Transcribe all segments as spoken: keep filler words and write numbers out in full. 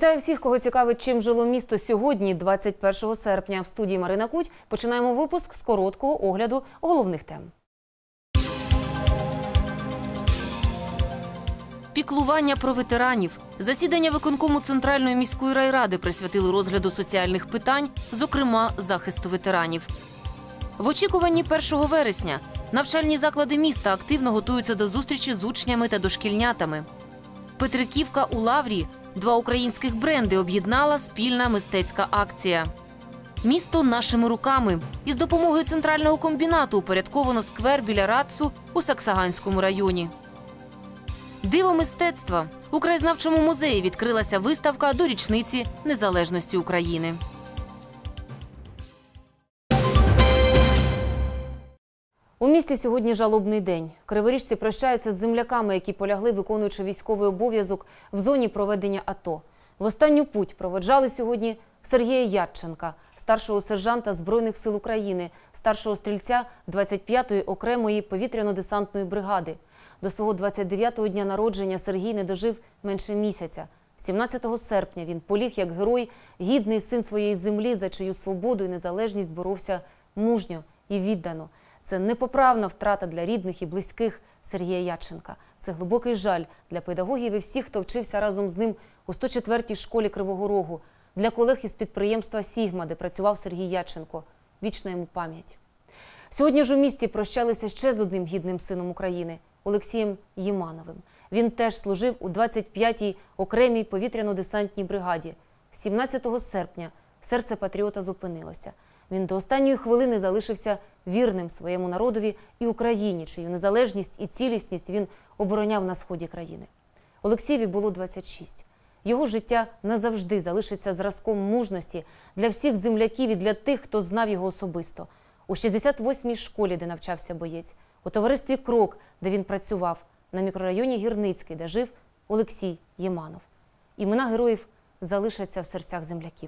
Вітаю всіх, кого цікавить, чим жило місто сьогодні, двадцять першого серпня. В студії Марина Куть. Починаємо випуск з короткого огляду головних тем. Піклування про ветеранів. Засідання виконкому Центральної міської райради присвятили розгляду соціальних питань, зокрема захисту ветеранів. В очікуванні першого вересня навчальні заклади міста активно готуються до зустрічі з учнями та дошкільнятами. Петриківка у Лаврі. Два українських бренди об'єднала спільна мистецька акція. Місто нашими руками. Із допомогою центрального комбінату упорядковано сквер біля Рацу у Саксаганському районі. Диво мистецтва. У краєзнавчому музеї відкрилася виставка до річниці незалежності України. У місті сьогодні жалобний день. Криворіжці прощаються з земляками, які полягли, виконуючи військовий обов'язок в зоні проведення АТО. В останню путь проводжали сьогодні Сергія Ядченка, старшого сержанта Збройних сил України, старшого стрільця двадцять п'ятої окремої повітряно-десантної бригади. До свого двадцять дев'ятого дня народження Сергій не дожив менше місяця. сімнадцятого серпня він поліг як герой, гідний син своєї землі, за чию свободу і незалежність боровся мужньо і віддано. Це непоправна втрата для рідних і близьких Сергія Ядченка. Це глибокий жаль для педагогів і всіх, хто вчився разом з ним у сто четвертій школі Кривого Рогу, для колег із підприємства «Сігма», де працював Сергій Ядченко. Вічна йому пам'ять. Сьогодні ж у місті прощалися ще з одним гідним сином України – Олексієм Ємановим. Він теж служив у двадцять п'ятій окремій повітряно-десантній бригаді. сімнадцятого серпня серце патріота зупинилося. Він до останньої хвилини залишився вірним своєму народові і Україні, чию незалежність і цілісність він обороняв на сході країни. Олексієві було двадцять шість. Його життя назавжди залишиться зразком мужності для всіх земляків і для тих, хто знав його особисто. У шістдесят восьмій школі, де навчався боєць, у товаристві «Крок», де він працював, на мікрорайоні Гірницький, де жив Олексій Єманов. Імена героїв залишаться в серцях земляків.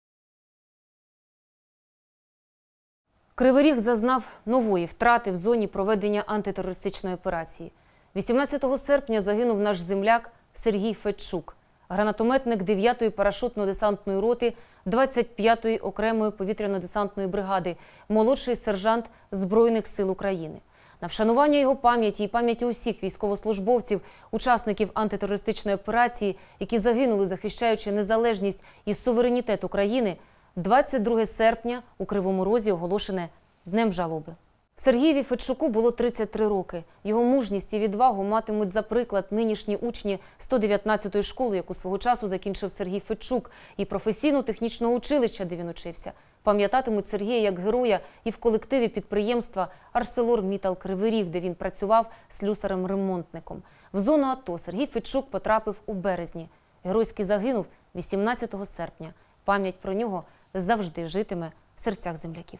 Кривий Ріг зазнав нової втрати в зоні проведення антитерористичної операції. вісімнадцятого серпня загинув наш земляк Сергій Федчук, гранатометник дев'ятої парашутно-десантної роти двадцять п'ятої окремої повітряно-десантної бригади, молодший сержант Збройних сил України. На вшанування його пам'яті і пам'яті усіх військовослужбовців, учасників антитерористичної операції, які загинули, захищаючи незалежність і суверенітет України, двадцять друге серпня у Кривому Розі оголошене Днем жалоби. Сергієві Федчуку було тридцять три роки. Його мужність і відвагу матимуть за приклад нинішні учні сто дев'ятнадцятої школи, яку свого часу закінчив Сергій Федчук, і професійно-технічного училища, де він учився. Пам'ятатимуть Сергія як героя і в колективі підприємства «Арселор-Мітал Кривий Ріг», де він працював слюсарем-ремонтником. В зону АТО Сергій Федчук потрапив у березні. Геройськи загинув вісімнадцятого серпня. Пам'ять про нього завжди житиме в серцях земляків.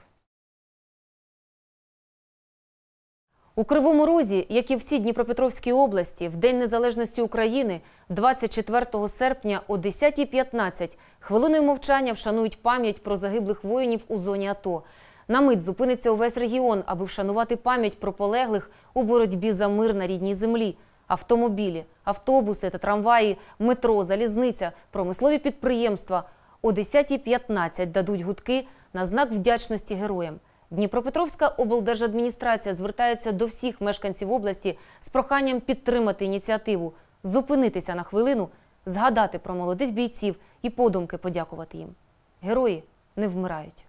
У Кривому Розі, як і всій Дніпропетровській області, в День незалежності України, двадцять четвертого серпня о десятій п'ятнадцять хвилиною мовчання вшанують пам'ять про загиблих воїнів у зоні АТО. На мить зупиниться увесь регіон, аби вшанувати пам'ять про полеглих у боротьбі за мир на рідній землі. Автомобілі, автобуси та трамваї, метро, залізниця, промислові підприємства о десятій п'ятнадцять дадуть гудки на знак вдячності героям. Дніпропетровська облдержадміністрація звертається до всіх мешканців області з проханням підтримати ініціативу, зупинитися на хвилину, згадати про молодих бійців і подумки подякувати їм. Герої не вмирають.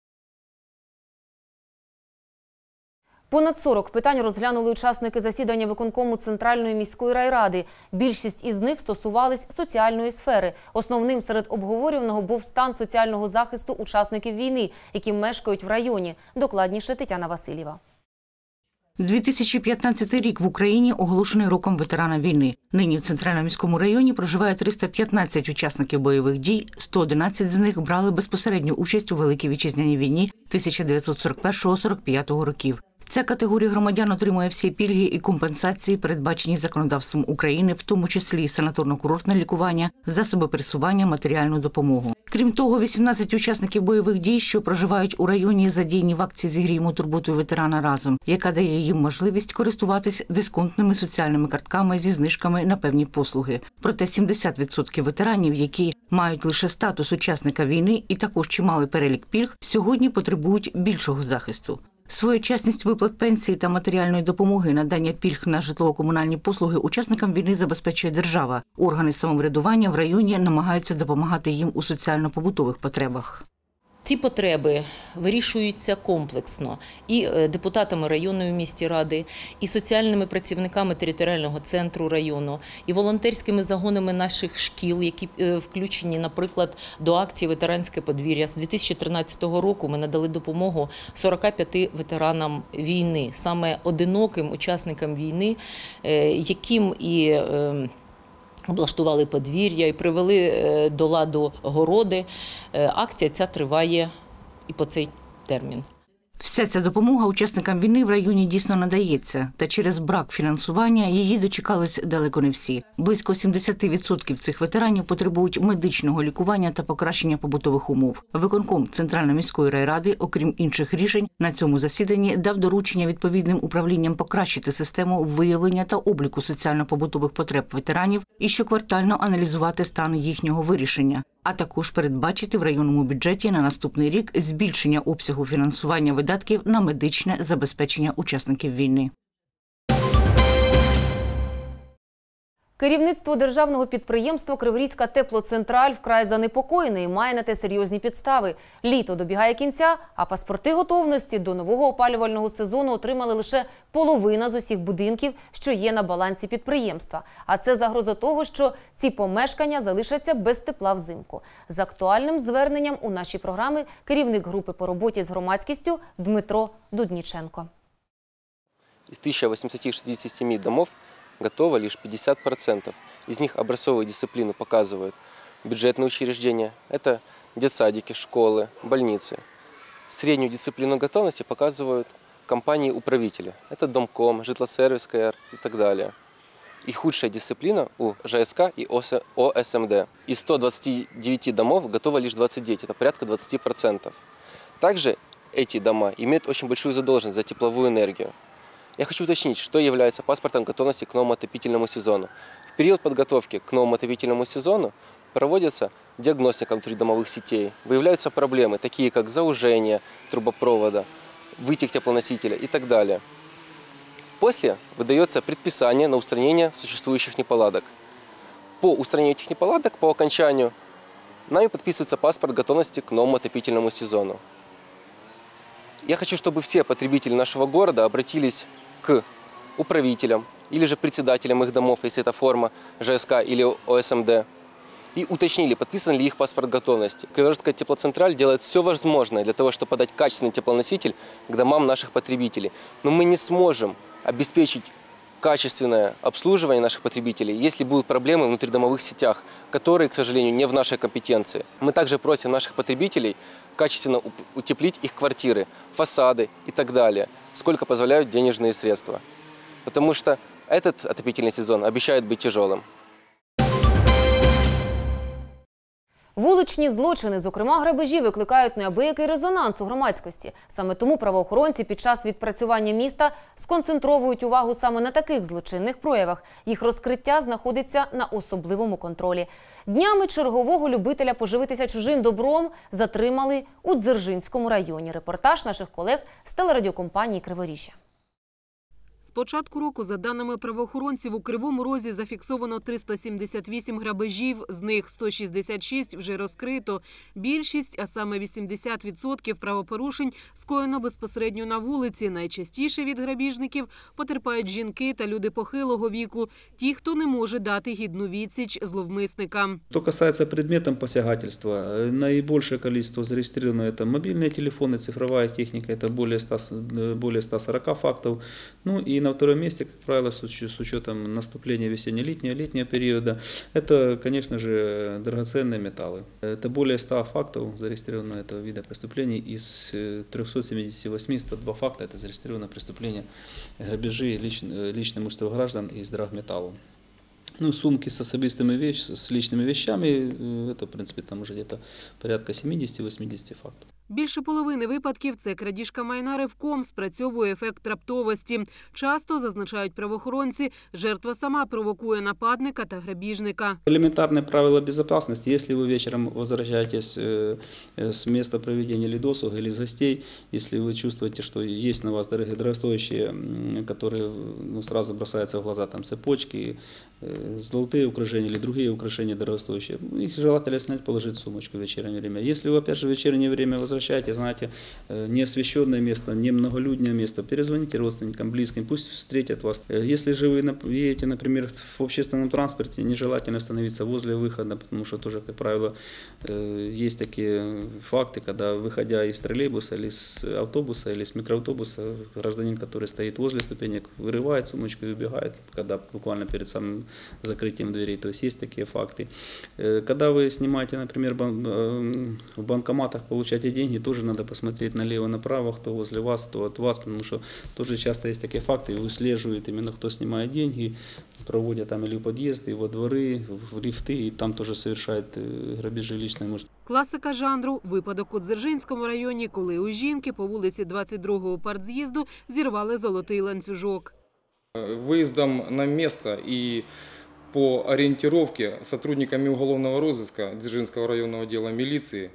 Понад сорок питань розглянули учасники засідання виконкому Центральної міської райради. Більшість із них стосувались соціальної сфери. Основним серед обговорюваного був стан соціального захисту учасників війни, які мешкають в районі. Докладніше Тетяна Васильєва. дві тисячі п'ятнадцятий рік в Україні оголошений роком ветерана війни. Нині в Центральному міському районі проживає триста п'ятнадцять учасників бойових дій, сто одинадцять з них брали безпосередню участь у Великій Вітчизняній війні тисяча дев'ятсот сорок першого - сорок п'ятого років. Ця категорія громадян отримує всі пільги і компенсації, передбачені законодавством України, в тому числі санаторно-курортне лікування, засоби пересування, матеріальну допомогу. Крім того, вісімнадцять учасників бойових дій, що проживають у районі, задіяні в акції «Зігріємо турботою ветерана разом», яка дає їм можливість користуватись дисконтними соціальними картками зі знижками на певні послуги. Проте сімдесят відсотків ветеранів, які мають лише статус учасника війни і також чималий перелік пільг, сьогодні потребують більшого захисту. Своєчасність виплат пенсії та матеріальної допомоги, надання пільг на житлово-комунальні послуги учасникам війни забезпечує держава. Органи самоврядування в районі намагаються допомагати їм у соціально-побутових потребах. Ці потреби вирішуються комплексно і депутатами районної в місті ради, і соціальними працівниками територіального центру району, і волонтерськими загонами наших шкіл, які включені, наприклад, до акції «Ветеранське подвір'я». З дві тисячі тринадцятого року ми надали допомогу сорока п'яти ветеранам війни, саме одиноким учасникам війни, яким і облаштували подвір'я і привели до ладу городи. Акція ця триває і по цей термін. Вся ця допомога учасникам війни в районі дійсно надається, та через брак фінансування її дочекались далеко не всі. Близько сімдесят відсотків цих ветеранів потребують медичного лікування та покращення побутових умов. Виконком Центральної міської райради, окрім інших рішень, на цьому засіданні дав доручення відповідним управлінням покращити систему виявлення та обліку соціально-побутових потреб ветеранів і щоквартально аналізувати стан їхнього вирішення, а також передбачити в районному бюджеті на наступний рік збільшення обсягу фінансування видатків на медичне забезпечення учасників війни. Керівництво державного підприємства «Криворізька теплоцентраль» вкрай занепокоєне і має на те серйозні підстави. Літо добігає кінця, а паспорти готовності до нового опалювального сезону отримали лише половина з усіх будинків, що є на балансі підприємства. А це загроза того, що ці помешкання залишаться без тепла взимку. З актуальним зверненням у нашій програмі керівник групи по роботі з громадськістю Дмитро Дудніченко. Из тысячи восьмисот шестидесяти семи домов готово лишь пятьдесят процентов. Из них образцовую дисциплину показывают бюджетные учреждения, это детсадики, школы, больницы. Среднюю дисциплину готовности показывают компании-управители. Это Домком, Житлосервис КР и так далее. И худшая дисциплина у ЖСК и ОСМД. Из ста двадцати девяти домов готово лишь двадцать девять, это порядка двадцати процентов. Также эти дома имеют очень большую задолженность за тепловую энергию. Я хочу уточнить, что является паспортом готовности к новому отопительному сезону. В период подготовки к новому отопительному сезону проводится диагностика внутридомовых сетей. Выявляются проблемы, такие как заужение трубопровода, вытек теплоносителя и так далее. После выдается предписание на устранение существующих неполадок. По устранению этих неполадок, по окончанию, нами подписывается паспорт готовности к новому отопительному сезону. Я хочу, чтобы все потребители нашего города обратились к управителям или же председателям их домов, если это форма ЖСК или ОСМД, и уточнили, подписан ли их паспорт готовности. Криворожская теплоцентраль делает все возможное для того, чтобы подать качественный теплоноситель к домам наших потребителей. Но мы не сможем обеспечить качественное обслуживание наших потребителей, если будут проблемы в внутридомовых сетях, которые, к сожалению, не в нашей компетенции. Мы также просим наших потребителей качественно утеплить их квартиры, фасады и так далее, сколько позволяют денежные средства. Потому что этот отопительный сезон обещает быть тяжелым. Вуличні злочини, зокрема грабежі, викликають неабиякий резонанс у громадськості. Саме тому правоохоронці під час відпрацювання міста сконцентровують увагу саме на таких злочинних проявах. Їх розкриття знаходиться на особливому контролі. Днями чергового любителя поживитися чужим добром затримали у Дзержинському районі. Репортаж наших колег з телерадіокомпанії «Криворіжжя». З початку року, за даними правоохоронців, у Кривому Розі зафіксовано триста сімдесят вісім грабежів, з них сто шістдесят шість вже розкрито. Більшість, а саме вісімдесят відсотків правопорушень, скоєно безпосередньо на вулиці. Найчастіше від грабіжників потерпають жінки та люди похилого віку, ті, хто не може дати гідну відсіч зловмисникам. Что касается предметом посягательства, наибольшее количество зарегистрировано это мобильные телефоны, цифровая техника, это более ста, более ста сорока фактов. Ну и на втором месте, как правило, с учетом наступления весенне-летнего летнего периода, это, конечно же, драгоценные металлы. Это более ста фактов зарегистрировано этого вида преступлений. Из трёхсот семидесяти восьми сто два факта это зарегистрировано преступление грабежи личным имуществом граждан из драгметаллов. Ну, сумки с особистыми вещами, с личными вещами, это, в принципе, там уже где-то порядка семидесяти-восьмидесяти фактов. Більше половини випадків – це крадіжка майна ривком, спрацьовує ефект раптовості. Часто, зазначають правоохоронці, жертва сама провокує нападника та грабіжника. Элементарные правила безопасности. Если вы вечером возвращаетесь э, э, с места проведения или досуга, или с гостей, если вы чувствуете, что есть на вас дорогие, дорогостоящие, м, которые ну, сразу бросаются в глаза, там цепочки, э, золотые украшения или другие украшения дорогостоящие, их желательно снять, положить в сумочку в вечернее время. Если вы опять же в вечернее время возвращаетесь, знаете, э, неосвещенное место, не многолюдное место, перезвоните родственникам, близким, пусть встретят вас. Э, Если же вы нап- едете, например, в общественном транспорте, нежелательно становиться возле выхода, потому что тоже, как правило, э, есть такие факты, когда, выходя из троллейбуса или с автобуса или с микроавтобуса, гражданин, который стоит возле ступенек, вырывает сумочку и убегает, когда буквально перед самым закрытием дверей. То есть есть такие факты. Э, Когда вы снимаете, например, бан- э, в банкоматах, получаете деньги, тоже надо посмотреть налево-направо, кто возле вас, кто от вас, потому что тоже часто есть такие факты, и выслеживают именно, кто снимает деньги, проводят там или в подъезды, во дворы, в лифты, и там тоже совершают э, грабежи личной имущества. Класика жанру – випадок у Дзержинському районі, коли у жінки по вулиці двадцять другого партз'їзду зірвали золотий ланцюжок. Выездом на место и по ориентировке сотрудниками уголовного розыска Дзержинского районного отдела милиции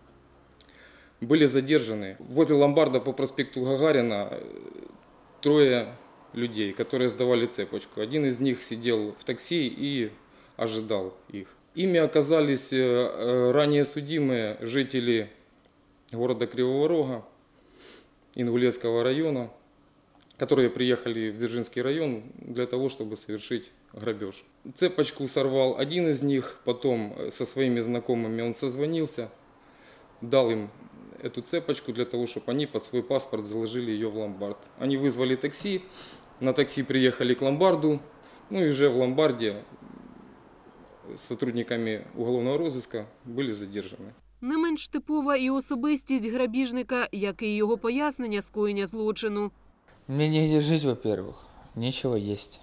были задержаны возле ломбарда по проспекту Гагарина трое людей, которые сдавали цепочку. Один из них сидел в такси и ожидал их. Ими оказались э, ранее судимые жители города Кривого Рога, Ингулецкого района, которые приехали в Дзержинский район для того, чтобы совершить грабеж. Цепочку сорвал один из них, потом со своими знакомыми он созвонился, дал им эту цепочку для того, чтобы они под свой паспорт заложили ее в ломбард. Они вызвали такси, на такси приехали к ломбарду, ну и уже в ломбарде с сотрудниками уголовного розыска были задержаны. Не менш типова і особистість грабіжника, як і його пояснення скоєння злочину. Мне негде жить, во-первых, нечего есть.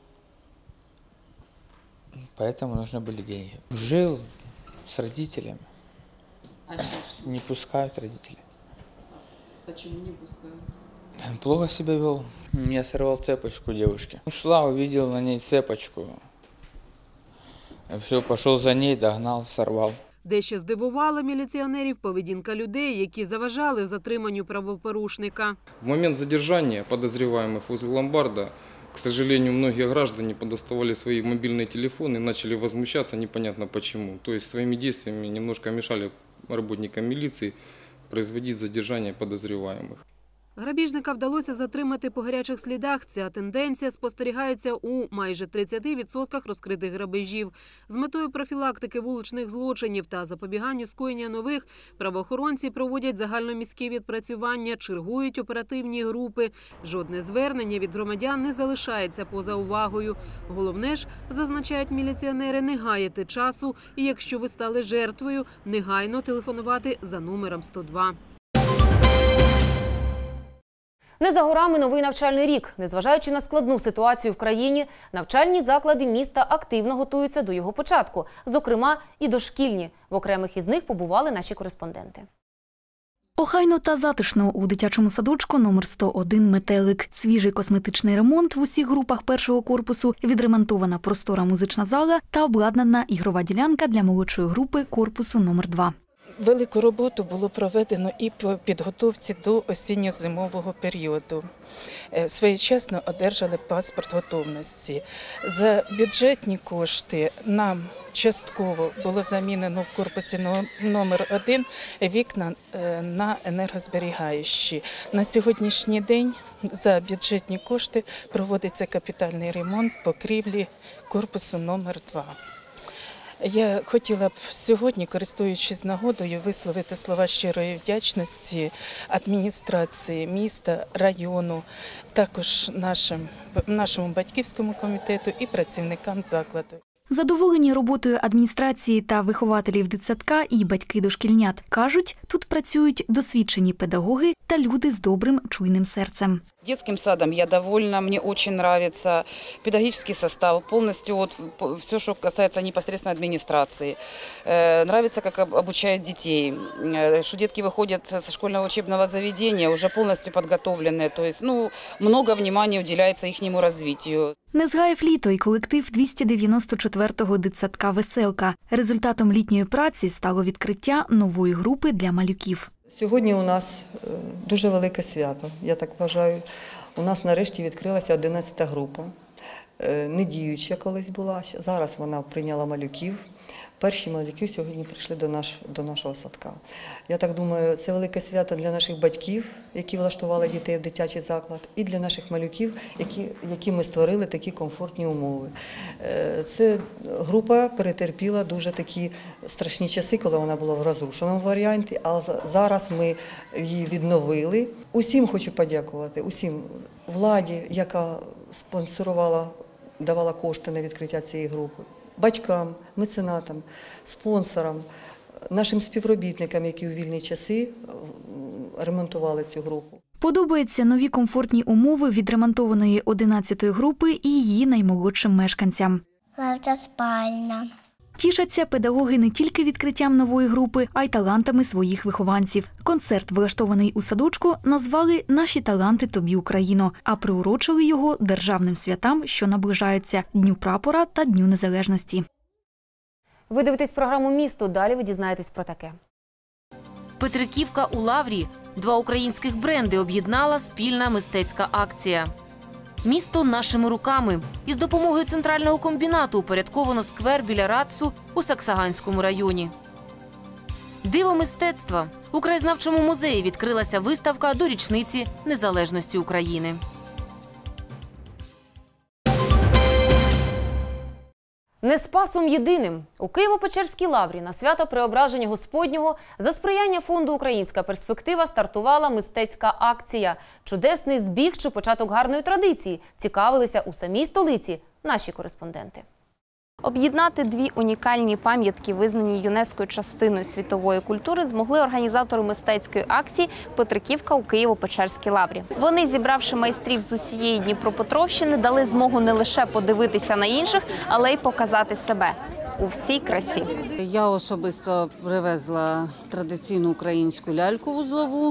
Поэтому нужны были деньги. Жил с родителями. Не пускают родители. Почему не пускають? Плохо себя вел. Я сорвал цепочку девушки. Ушла, увидел на ней цепочку. Все, пошел за ней, догнал, сорвал. Дещо здивувала міліціонерів поведінка людей, які заважали затриманню правопорушника. В момент задержания подозреваемых возле ломбарда, к сожалению, многие граждане подоставали свои мобильные телефоны и начали возмущаться непонятно почему. То есть своими действиями немножко мешали работникам милиции производить задержание подозреваемых. Грабіжника вдалося затримати по гарячих слідах. Ця тенденція спостерігається у майже тридцяти відсотках розкритих грабежів. З метою профілактики вуличних злочинів та запобіганню скоєння нових правоохоронці проводять загальноміські відпрацювання, чергують оперативні групи. Жодне звернення від громадян не залишається поза увагою. Головне ж, зазначають міліціонери, не гаяти часу і якщо ви стали жертвою, негайно телефонувати за номером сто два. Не за горами новий навчальний рік. Незважаючи на складну ситуацію в країні, навчальні заклади міста активно готуються до його початку. Зокрема, і дошкільні. В окремих із них побували наші кореспонденти. Охайно та затишно у дитячому садочку номер сто один «Метелик». Свіжий косметичний ремонт в усіх групах першого корпусу, відремонтована простора музична зала та обладнана ігрова ділянка для молодшої групи корпусу номер два. Велику роботу було проведено і по підготовці до осінньо-зимового періоду. Своєчасно одержали паспорт готовності. За бюджетні кошти нам частково було замінено в корпусі номер один вікна на енергозберігаючі. На сьогоднішній день за бюджетні кошти проводиться капітальний ремонт покрівлі корпусу номер два. Я хотіла б сьогодні, користуючись нагодою, висловити слова щирої вдячності адміністрації міста, району, також нашим, нашому батьківському комітету і працівникам закладу. Задоволені роботою адміністрації та вихователів дитсадка і батьки дошкільнят. Кажуть, тут працюють досвідчені педагоги та люди з добрим, чуйним серцем. Детским садом я довольна, мне очень нравится педагогический состав, полностью вот все, что касается непосредственно администрации. Э, нравится, как обучают детей, э, что детки выходят со школьного учебного заведения уже полностью подготовленные, то есть ну, много внимания уделяется ихнему развитию. Не згаяв літо і колектив двісті дев'яносто четвертого дитсадка «Веселка». Результатом літньої праці стало відкриття нової групи для малюків. Сьогодні у нас дуже велике свято, я так вважаю. У нас нарешті відкрилася одинадцята група. Не діюча колись була, зараз вона прийняла малюків. Перші малюки сьогодні прийшли до, наш, до нашого садка. Я так думаю, це велике свято для наших батьків, які влаштували дітей в дитячий заклад, і для наших малюків, які, які ми створили такі комфортні умови. Ця група перетерпіла дуже такі страшні часи, коли вона була в розрушеному варіанті, а зараз ми її відновили. Усім хочу подякувати, усім владі, яка спонсорувала, давала кошти на відкриття цієї групи. Батькам, меценатам, спонсорам, нашим співробітникам, які у вільні часи ремонтували цю групу. Подобаються нові комфортні умови відремонтованої одинадцятої групи і її наймолодшим мешканцям. Лавча спальня. Тішаться педагоги не тільки відкриттям нової групи, а й талантами своїх вихованців. Концерт, влаштований у садочку, назвали «Наші таланти тобі, Україно», а приурочили його державним святам, що наближаються – Дню прапора та Дню незалежності. Ви дивитесь програму «Місто», далі ви дізнаєтесь про таке. Петриківка у Лаврі. Два українських бренди об'єднала спільна мистецька акція. Місто нашими руками. Із допомогою центрального комбінату упорядковано сквер біля Рацу у Саксаганському районі. Диво мистецтва. У краєзнавчому музеї відкрилася виставка до річниці незалежності України. Не спасом єдиним. У Києво-Печерській лаврі на свято Преображення Господнього за сприяння фонду «Українська перспектива» стартувала мистецька акція. Чудесний збіг чи початок гарної традиції цікавилися у самій столиці наші кореспонденти. Об'єднати дві унікальні пам'ятки, визнані ЮНЕСКО частиною світової культури, змогли організатори мистецької акції «Петриківка у Києво-Печерській лаврі». Вони, зібравши майстрів з усієї Дніпропетровщини, дали змогу не лише подивитися на інших, але й показати себе у всій красі. Я особисто привезла традиційну українську ляльку вузлову,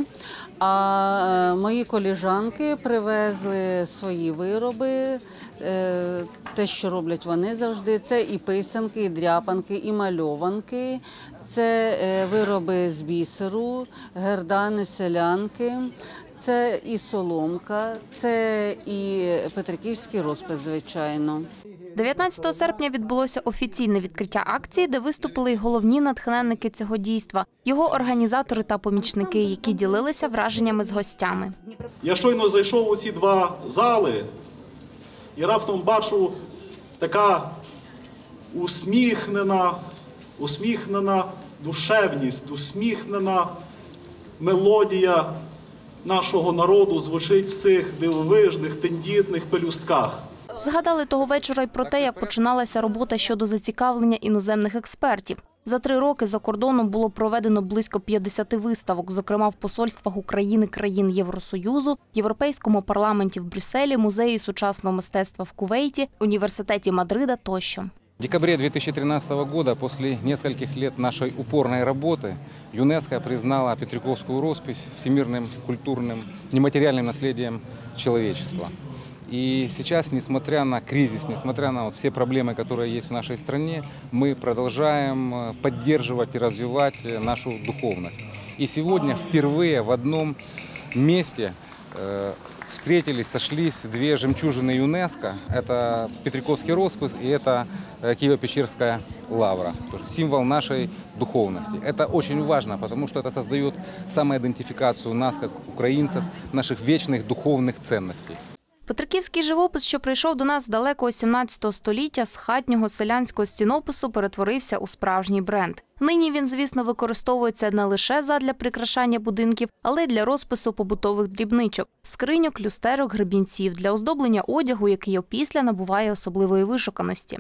а мої колежанки привезли свої вироби, те, що роблять вони завжди. Це і писанки, і дряпанки, і мальованки, це вироби з бісеру, гердани, селянки. Це і соломка, це і петриківський розпис, звичайно. дев'ятнадцятого серпня відбулося офіційне відкриття акції, де виступили й головні натхненники цього дійства, його організатори та помічники, які ділилися враженнями з гостями. Я щойно зайшов у ці два зали і раптом бачу така усміхнена, усміхнена душевність, усміхнена мелодія нашого народу звучить в цих дивовижних, тендітних пелюстках. Згадали того вечора й про те, як починалася робота щодо зацікавлення іноземних експертів. За три роки за кордоном було проведено близько п'ятдесят виставок, зокрема в посольствах України країн Євросоюзу, Європейському парламенті в Брюсселі, Музеї сучасного мистецтва в Кувейті, Університеті Мадрида тощо. В декабре две тысячи тринадцатого года, после нескольких лет нашей упорной работы, ЮНЕСКО признала Петриковскую роспись всемирным культурным нематериальным наследием человечества. И сейчас, несмотря на кризис, несмотря на вот все проблемы, которые есть в нашей стране, мы продолжаем поддерживать и развивать нашу духовность. И сегодня впервые в одном месте э, встретились, сошлись две жемчужины ЮНЕСКО. Это Петриковский роспись и это Киево-Печерская лавра, символ нашей духовности. Это очень важно, потому что это создает самоидентификацию нас, как украинцев, наших вечных духовных ценностей. Петриківський живопис, що прийшов до нас з далекого сімнадцятого століття, з хатнього селянського стінопису перетворився у справжній бренд. Нині він, звісно, використовується не лише задля прикрашання будинків, але й для розпису побутових дрібничок – скриньок, люстерок, гребінців, для оздоблення одягу, який опісля набуває особливої вишуканості.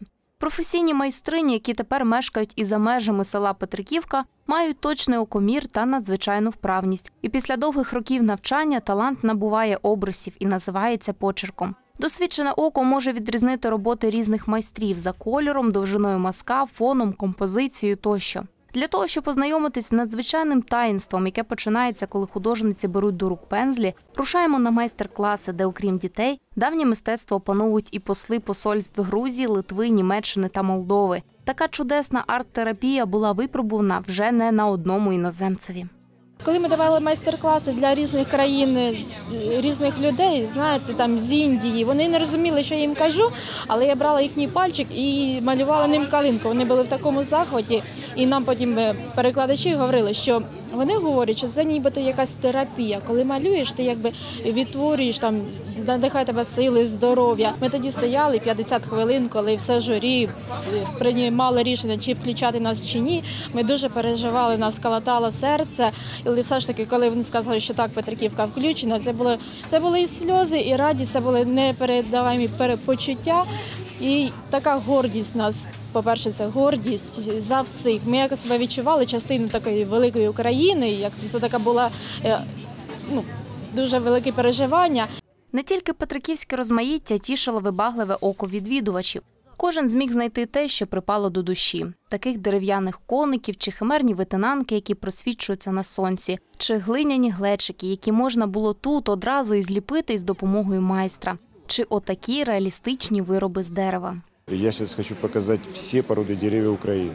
Професійні майстрині, які тепер мешкають і за межами села Петриківка, мають точний окомір та надзвичайну вправність. І після довгих років навчання талант набуває обрисів і називається почерком. Досвідчене око може відрізнити роботи різних майстрів за кольором, довжиною мазка, фоном, композицією тощо. Для того, щоб познайомитись з надзвичайним таїнством, яке починається, коли художниці беруть до рук пензлі, рушаємо на майстер-класи, де, окрім дітей, давнє мистецтво опановують і посли посольств Грузії, Литви, Німеччини та Молдови. Така чудесна арт-терапія була випробувана вже не на одному іноземцеві. Коли ми давали майстер-класи для різних країн, різних людей, знаєте, там з Індії, вони не розуміли, що я їм кажу, але я брала їхній пальчик і малювала ним калинку. Вони були в такому захваті, і нам потім перекладачі говорили, що вони говорять, що це нібито якась терапія. Коли малюєш, ти якби відтворюєш, там, надихай тебе сили, здоров'я. Ми тоді стояли п'ятдесят хвилин, коли все журі приймало рішення, чи включати нас, чи ні. Ми дуже переживали, нас калатало серце. І все ж таки, коли вони сказали, що так, Петриківка включена, це були, це були і сльози, і радість, це були непередаваємі почуття. І така гордість нас, по-перше, це гордість за всіх. Ми якось себе відчували частину такої великої України, як це така була ну, дуже велике переживання. Не тільки петриківське розмаїття тішило вибагливе око відвідувачів. Кожен зміг знайти те, що припало до душі. Таких дерев'яних коників чи химерні витинанки, які просвічуються на сонці, чи глиняні глечики, які можна було тут одразу і зліпити із допомогою майстра, чи отакі реалістичні вироби з дерева. Я зараз хочу показати всі породи деревьев України.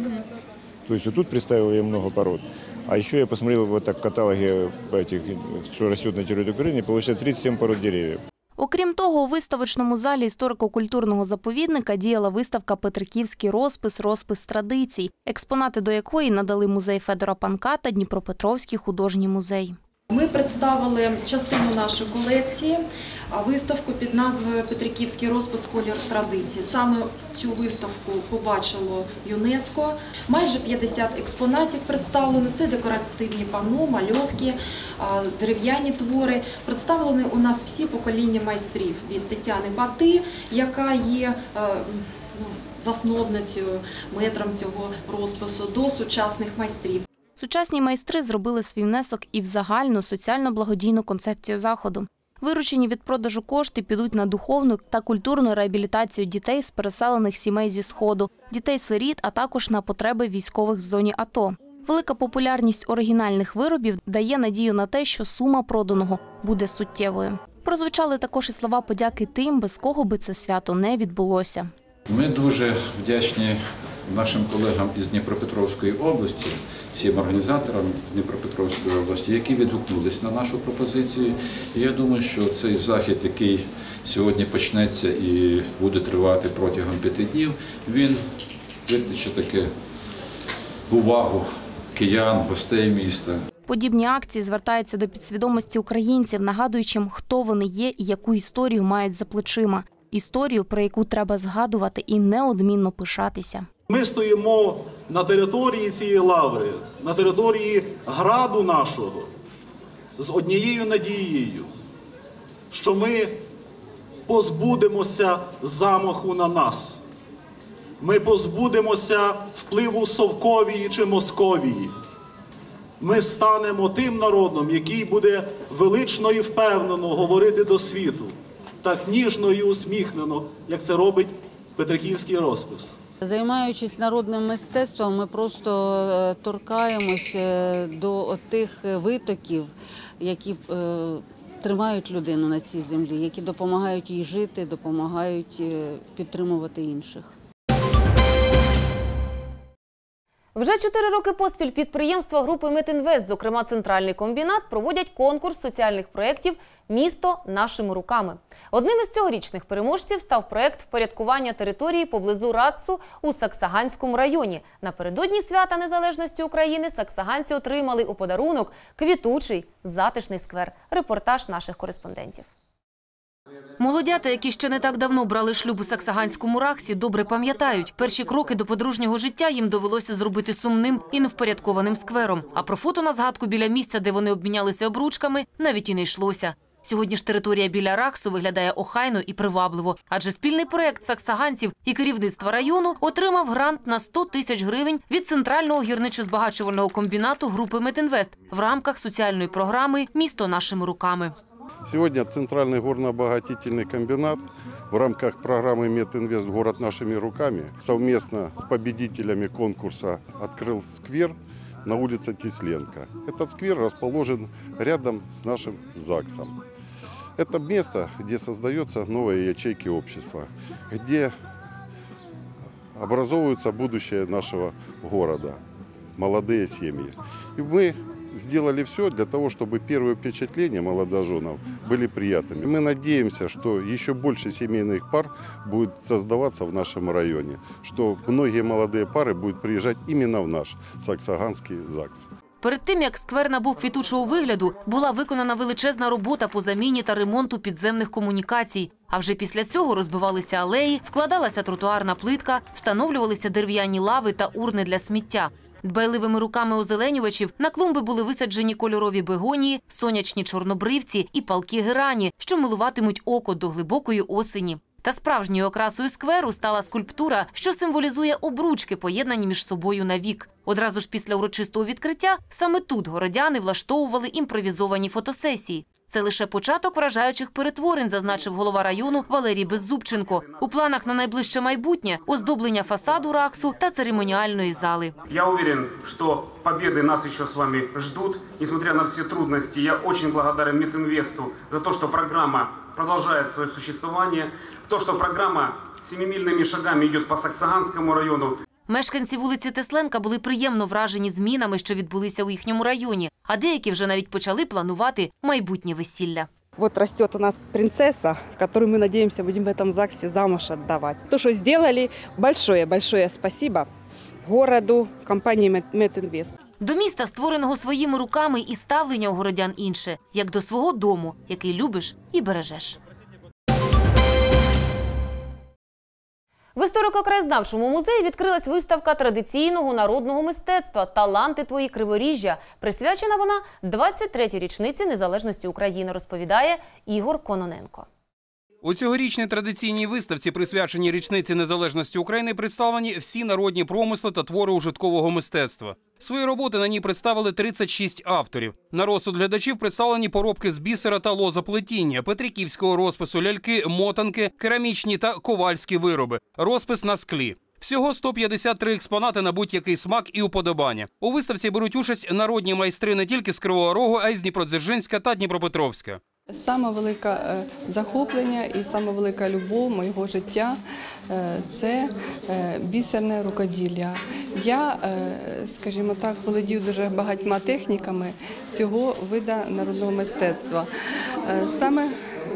Тобто тут представил я много пород. А еще я посмотрел вот так в каталоге этих, что растет на территории Украины, получается тридцать семь пород деревьев. Окрім того, у виставочному залі історико-культурного заповідника діяла виставка «Петриківський розпис. Розпис традицій», експонати до якої надали музей Федора Панка та Дніпропетровський художній музей. Ми представили частину нашої колекції, виставку під назвою «Петриківський розпис. Колір традицій». Саме цю виставку побачило ЮНЕСКО. Майже п'ятдесят експонатів представлено. Це декоративні панно, мальовки, дерев'яні твори. Представлені у нас всі покоління майстрів. Від Тетяни Пати, яка є засновницею, метром цього розпису, до сучасних майстрів. Сучасні майстри зробили свій внесок і в загальну соціально-благодійну концепцію заходу. Виручені від продажу кошти підуть на духовну та культурну реабілітацію дітей з переселених сімей зі Сходу, дітей-сиріт, а також на потреби військових в зоні АТО. Велика популярність оригінальних виробів дає надію на те, що сума проданого буде суттєвою. Прозвучали також і слова подяки тим, без кого би це свято не відбулося. Ми дуже вдячні нашим колегам із Дніпропетровської області, всім організаторам Дніпропетровської області, які відгукнулись на нашу пропозицію. І я думаю, що цей захід, який сьогодні почнеться і буде тривати протягом п'яти днів, він викличе таке увагу киян, гостей міста. Подібні акції звертаються до підсвідомості українців, нагадуючи, хто вони є і яку історію мають за плечима. Історію, про яку треба згадувати і неодмінно пишатися. Ми стоїмо на території цієї лаври, на території граду нашого, з однією надією, що ми позбудемося замаху на нас. Ми позбудемося впливу Совковії чи Московії. Ми станемо тим народом, який буде велично і впевнено говорити до світу, так ніжно і усміхнено, як це робить Петриківський розпис. Займаючись народним мистецтвом, ми просто торкаємось до тих витоків, які тримають людину на цій землі, які допомагають їй жити, допомагають підтримувати інших. Вже чотири роки поспіль підприємства групи «Метінвест», зокрема «Центральний комбінат», проводять конкурс соціальних проєктів «Місто нашими руками». Одним із цьогорічних переможців став проєкт впорядкування території поблизу Рацу у Саксаганському районі. Напередодні свята Незалежності України саксаганці отримали у подарунок квітучий, затишний сквер. Репортаж наших кореспондентів. Молодята, які ще не так давно брали шлюб у Саксаганському Раксі, добре пам'ятають. Перші кроки до подружнього життя їм довелося зробити сумним і невпорядкованим сквером. А про фото на згадку біля місця, де вони обмінялися обручками, навіть і не йшлося. Сьогодні ж територія біля Раксу виглядає охайно і привабливо, адже спільний проєкт саксаганців і керівництва району отримав грант на сто тисяч гривень від Центрального гірничо-збагачувального комбінату групи «Метінвест» в рамках соціальної програми «Місто нашими руками». Сегодня Центральный горно-обогатительный комбинат в рамках программы «Метинвест. Город нашими руками» совместно с победителями конкурса открыл сквер на улице Кисленко. Этот сквер расположен рядом с нашим ЗАГСом. Это место, где создаются новые ячейки общества, где образовывается будущее нашего города, молодые семьи. И мы сделали все для того, чтобы первые впечатления молодоженов были приятными. Мы надеемся, что еще больше семейных пар будет создаваться в нашем районе, что многие молодые пары будут приезжать именно в наш Саксаганский ЗАГС. Перед тим, як сквер набув квітучого вигляду, була виконана величезна робота по заміні та ремонту підземних комунікацій. А вже після цього розбивалися алеї, вкладалася тротуарна плитка, встановлювалися дерев'яні лави та урни для сміття. Дбайливими руками озеленювачів на клумби були висаджені кольорові бегонії, сонячні чорнобривці і палкі герані, що милуватимуть око до глибокої осені. Та справжньою окрасою скверу стала скульптура, що символізує обручки, поєднані між собою навік. Одразу ж після урочистого відкриття саме тут городяни влаштовували імпровізовані фотосесії. Це лише початок вражаючих перетворень, зазначив голова району Валерій Беззубченко. У планах на найближче майбутнє – оздоблення фасаду Раксу та церемоніальної зали. Я уверен, что победы нас еще с вами ждут. Несмотря на все трудности, я очень благодарен Метинвесту за то, что программа продолжает свое существование, то, что программа семимильными шагами идет по Саксаганскому району. Мешканці вулиці Тесленка були приємно вражені змінами, що відбулися у їхньому районі, а деякі вже навіть почали планувати майбутнє весілля. Вот растет у нас принцесса, которую мы, надеемся, будем в этом ЗАГСе замуж отдавать. То, что сделали, большое-большое спасибо городу, компании «Метинвест». До міста, створеного своїми руками, і ставлення у городян інше, як до свого дому, який любиш і бережеш. В історико-краєзнавчому музеї відкрилась виставка традиційного народного мистецтва «Таланти твої Криворіжжя». Присвячена вона двадцять третій річниці незалежності України, розповідає Ігор Кононенко. У цьогорічній традиційній виставці, присвяченій річниці незалежності України, представлені всі народні промисли та твори ужиткового мистецтва. Свої роботи на ній представили тридцять шість авторів. На розсуд глядачів представлені поробки з бісера та лозоплетіння, петриківського розпису, ляльки, мотанки, керамічні та ковальські вироби, розпис на склі. Всього сто п'ятдесят три експонати на будь-який смак і уподобання. У виставці беруть участь народні майстри не тільки з Кривого Рогу, а й з Дніпродзержинська та Дніпропетровська. Саме велике захоплення і саме велика любов моєго життя – це бісерне рукоділля. Я, скажімо так, володію дуже багатьма техніками цього виду народного мистецтва. Саме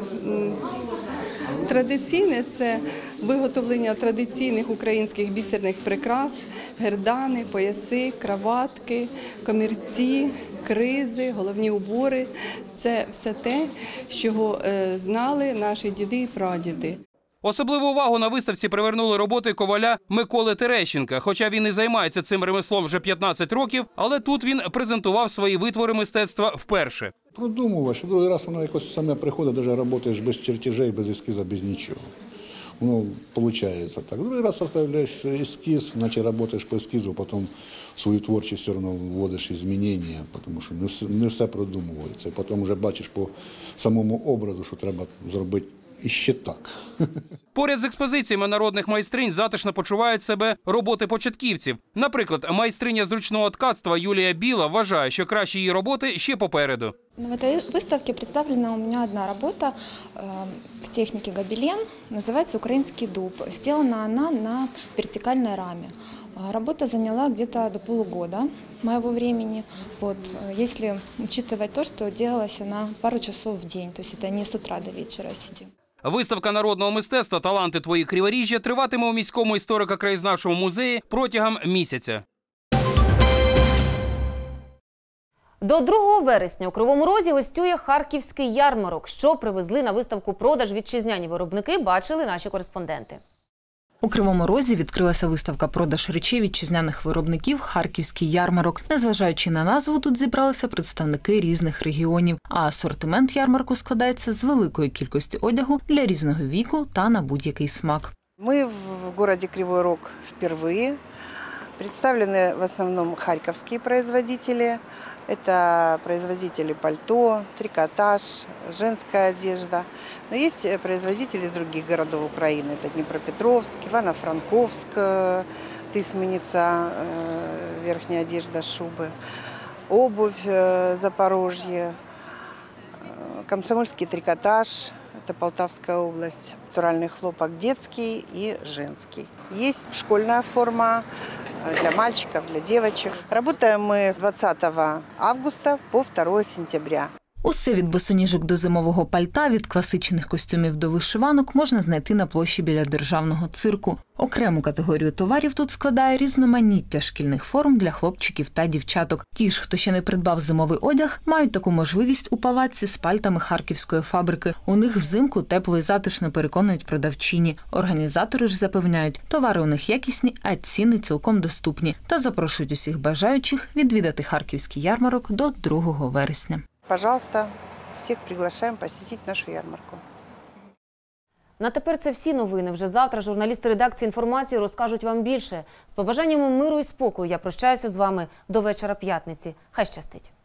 традиційне – це виготовлення традиційних українських бісерних прикрас, гердани, пояси, краватки, комірці, кризи, головні убори – це все те, що знали наші діди і прадіди. Особливу увагу на виставці привернули роботи коваля Миколи Терещенка. Хоча він і займається цим ремеслом вже п'ятнадцять років, але тут він презентував свої витвори мистецтва вперше. Продумував, що другий раз воно якось саме приходить, навіть працюєш без чертежей, без ескіза, без нічого. Воно виходить так. Другий раз составляєш ескіз, наче працюєш по ескізу, потім свою творчість все одно вводиш змінення, тому що не все, не все продумується. Потім вже бачиш по самому образу, що треба зробити і ще так. Поряд з експозиціями народних майстринь затишно почувають себе роботи початківців. Наприклад, майстриня зручного ткацтва Юлія Біла вважає, що кращі її роботи ще попереду. В этой выставке представлена у меня одна работа э, в технике гобелен, называется «Украинский дуб». Сделана она на вертикальной раме. Работа заняла где-то до полугода моего времени, вот, если учитывать то, что делалась она пару часов в день, то есть это не с утра до вечера сидим. Виставка народного мистецтва «Таланти твої Криворіжжя» триватиме у міському історико-краєзнавчому музеї протягом місяця. До другого вересня у Кривому Розі гостює харківський ярмарок. Що привезли на виставку продаж вітчизняні виробники, бачили наші кореспонденти. У Кривому Розі відкрилася виставка «Продаж речей вітчизняних виробників. Харківський ярмарок». Незважаючи на назву, тут зібралися представники різних регіонів, а асортимент ярмарку складається з великої кількості одягу для різного віку та на будь-який смак. Мы в городе Кривой Рог впервые. Представлены в основном харьковские производители. Это производители пальто, трикотаж, женская одежда. Но есть производители из других городов Украины. Это Днепропетровск, Ивано-Франковск, Тысменица, верхняя одежда, шубы, обувь, Запорожье, комсомольский трикотаж. Это Полтавская область. Натуральный хлопок детский и женский. Есть школьная форма для мальчиков, для девочек. Работаем мы с двадцатого августа по второе сентября. Усе від босоніжок до зимового пальта, від класичних костюмів до вишиванок можна знайти на площі біля державного цирку. Окрему категорію товарів тут складає різноманіття шкільних форм для хлопчиків та дівчаток. Ті ж, хто ще не придбав зимовий одяг, мають таку можливість у палаці з пальтами харківської фабрики. У них взимку тепло і затишно, переконують продавчині. Організатори ж запевняють, товари у них якісні, а ціни цілком доступні. Та запрошують усіх бажаючих відвідати харківський ярмарок до другого вересня. Пожалуйста, всіх приглашаємо посетити нашу ярмарку. На тепер це всі новини. Вже завтра журналісти редакції «Інформації» розкажуть вам більше. З побажаннями миру і спокою я прощаюся з вами до вечора п'ятниці. Хай щастить.